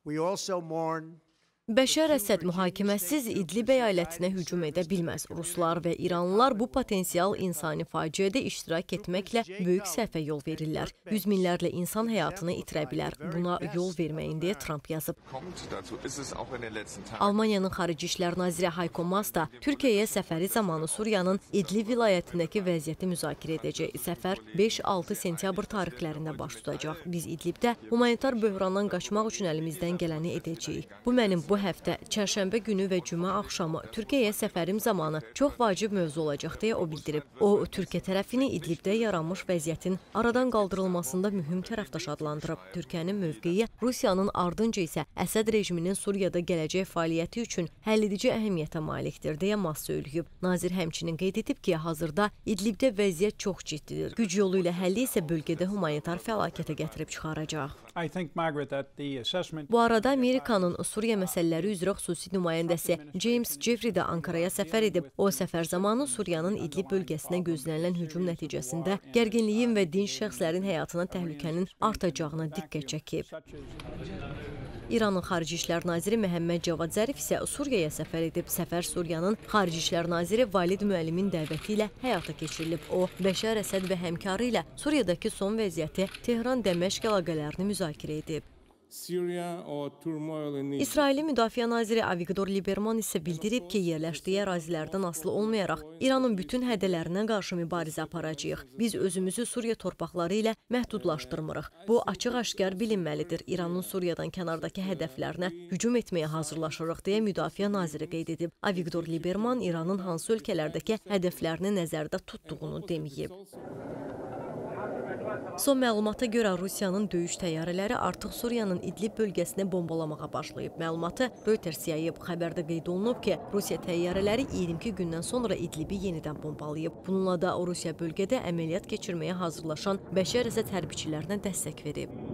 We also mourn Bəşər Əsəd mühakiməsiz İdlib əyalətinə hücum edə bilməz. Ruslar və İranlılar bu potensial insani faciədə iştirak etməklə böyük səhvə yol verirlər. Yüz minlərlə insan həyatını itirə bilər. Buna yol verməyin deyə Trump yazıb. Almaniyanın Xarici İşlər Naziri Heiko Maas da Türkiyəyə səfəri zamanı Suriyanın İdlib vilayətindəki vəziyyəti müzakirə edəcək. Səfər 5-6 sentyabr tarixlərində baş tutacaq. Biz İdlibdə humanitar böhrandan qaçmaq üçün əlimizdən gələni edəcəyik. Bu mənim bu həftə çərşənbə günü və cümə axşamı Türkiyəyə səfərim zamanı çox vacib mövzu olacaq deyə o bildirib. O, Türkiyə tərəfini İdlibdə yaranmış vəziyyətin aradan qaldırılmasında mühüm tərəfdaş adlandırıb. Türkiyənin mövqeyi Rusiyanın ardınca isə Əsəd rejiminin Suriyada gələcək fəaliyyəti üçün həlledici əhəmiyyətə malikdir deyə Maas söyləyib. Nazir həmçinin qeyd edib ki, hazırda İdlibdə vəziyyət çox ciddidir. Güc yolu ilə həlli isə bölgədə humanitar fəlakətə gətirib çıxaracaq. Bu arada Amerikanın Suriya məsələləri üzrə xüsusi nümayəndəsi James Jeffrey də Ankaraya səfər edib. O, səfər zamanı Suriyanın İdlib bölgəsinə gözlənilən hücum nəticəsində gərginliyin və dinc şəxslərin həyatına təhlükənin artacağına diqqət çəkib. İranın Xarici İşlər Naziri Məhəmməd Cavad Zərif isə Suriyaya səfər edib. Səfər Suriyanın Xarici İşlər Naziri Valid Müəllimin dəvəti ilə həyata keçirilib. O, Bəşər Əsəd və həmkarı ilə Suriyadakı son vəziyyəti, Tehran-Dəməşq əlaqələrini müzakirə edib. İsrailin Müdafiə Naziri Avigdor Lieberman isə bildirib ki, yerləşdiyi ərazilərdən asılı olmayaraq İranın bütün hədələrinə qarşı mübarizə aparacağıq. Biz özümüzü Suriya torpaqları ilə məhdudlaşdırmırıq. Bu açıq-aşkar bilinməlidir. İranın Suriyadan kənardakı hədəflərinə hücum etməyə hazırlaşırıq deyə Müdafiə Naziri qeyd edib. Avigdor Lieberman İranın hansı ölkələrdəki hədəflərini nəzərdə tutduğunu deməyib. Son məlumata görə Rusiyanın döyüş təyyarələri artıq Suriyanın İdlib bölgəsini bombalamağa başlayıb. Məlumatı Reuters yayıb. Xəbərdə qeyd olunub ki, Rusiya təyyarələri 22 gündən sonra İdlibi yenidən bombalayıb. Bununla da Rusiya bölgədə əməliyyat keçirməyə hazırlaşan Bəşər Əsəd hərbiçilərinə dəstək verib.